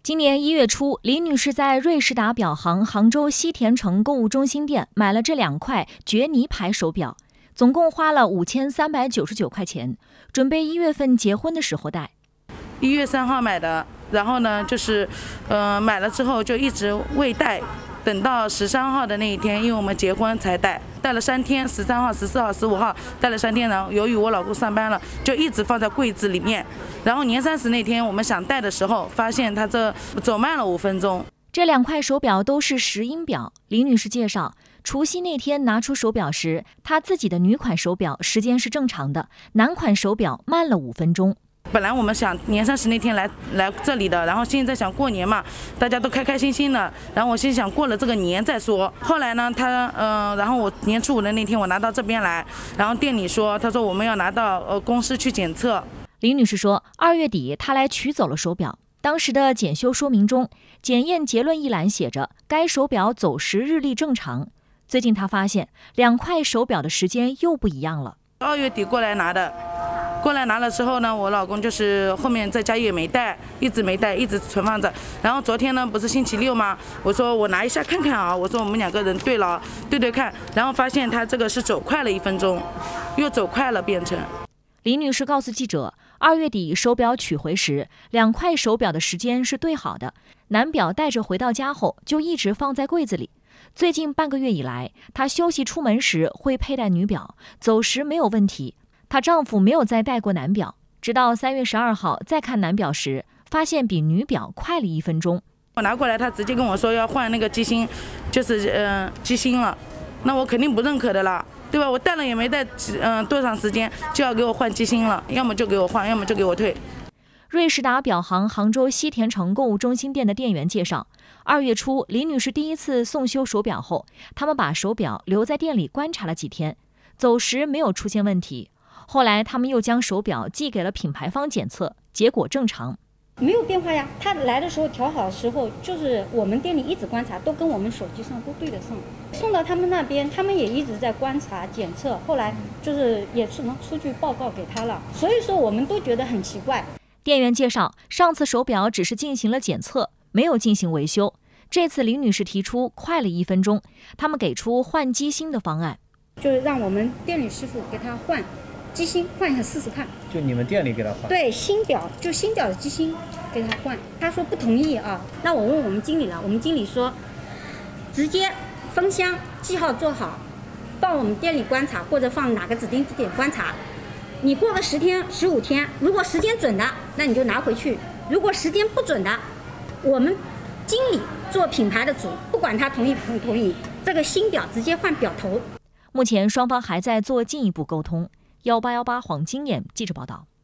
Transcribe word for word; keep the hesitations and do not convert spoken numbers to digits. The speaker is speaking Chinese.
今年一月初，李女士在瑞士达表行杭州西田城购物中心店买了这两块绝泥牌手表，总共花了五千三百九十九块钱，准备一月份结婚的时候戴。 一月三号买的，然后呢，就是，呃，买了之后就一直未戴，等到十三号的那一天，因为我们结婚才戴，戴了三天，十三号、十四号、十五号戴了三天呢。由于我老公上班了，就一直放在柜子里面。然后年三十那天我们想戴的时候，发现它这走慢了五分钟。 这两块手表都是石英表。李女士介绍，除夕那天拿出手表时，她自己的女款手表时间是正常的，男款手表慢了五分钟。 本来我们想年三十那天来来这里的，然后现在想过年嘛，大家都开开心心的，然后我心想过了这个年再说。后来呢，他嗯、呃，然后我年初五的那天我拿到这边来，然后店里说，他说我们要拿到呃公司去检测。 李女士说，二月底她来取走了手表，当时的检修说明中，检验结论一栏写着该手表走时日历正常。最近她发现两块手表的时间又不一样了。 二月底过来拿的。过来拿了之后呢，我老公就是后面在家也没带，一直没带，一直存放着。然后昨天呢，不是星期六吗？我说我拿一下看看啊，我说我们两个人对了，对对看，然后发现他这个是走快了一分钟，又走快了变成。 李女士告诉记者，二月底手表取回时，两块手表的时间是对好的，男表带着回到家后就一直放在柜子里。最近半个月以来，她休息出门时会佩戴女表，走时没有问题。她丈夫没有再戴过男表，直到三月十二号再看男表时，发现比女表快了一分钟。 我拿过来，他直接跟我说要换那个机芯，就是呃机芯了，那我肯定不认可的啦，对吧？我戴了也没戴，嗯、呃、多长时间就要给我换机芯了，要么就给我换，要么就给我退。 瑞士达表行杭州西田城购物中心店的店员介绍，二月初李女士第一次送修手表后，他们把手表留在店里观察了几天，走时没有出现问题。后来他们又将手表寄给了品牌方检测，结果正常， 没有变化呀。他来的时候调好的时候，就是我们店里一直观察，都跟我们手机上都对得上。送到他们那边，他们也一直在观察检测，后来就是也是能出具报告给他了。所以说我们都觉得很奇怪。 店员介绍，上次手表只是进行了检测，没有进行维修。这次李女士提出快了一分钟，他们给出换机芯的方案， 就是让我们店里师傅给他换机芯，换一下试试看。 就你们店里给他换？对， 新表就新表的机芯给他换。他说不同意啊。那我问我们经理了，我们经理说，直接封箱记号做好，放我们店里观察，或者放哪个指定地点观察。你过个十天、十五天，如果时间准的，那你就拿回去；如果时间不准的，我们经理做品牌的主，不管他同意不同意，这个新表直接换表头。 目前双方还在做进一步沟通。幺八幺八黄金眼记者报道。